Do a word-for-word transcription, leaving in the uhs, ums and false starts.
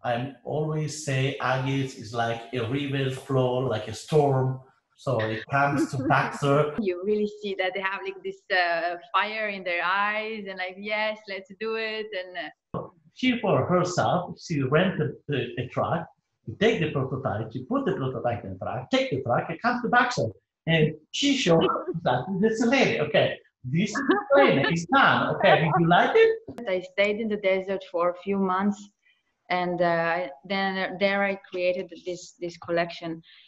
I always say Hagit is like a river flow, like a storm. So it comes to Baxter. You really see that they have like this uh, fire in their eyes and like, yes, let's do it. And uh, She, for herself, she rented the, a truck, you take the prototype, you put the prototype in the truck, take the truck, it comes to Baxter. And she showed that this lady, okay, this is the plane, it's done. Okay, did you like it? I stayed in the desert for a few months, and uh, then there I created this this collection.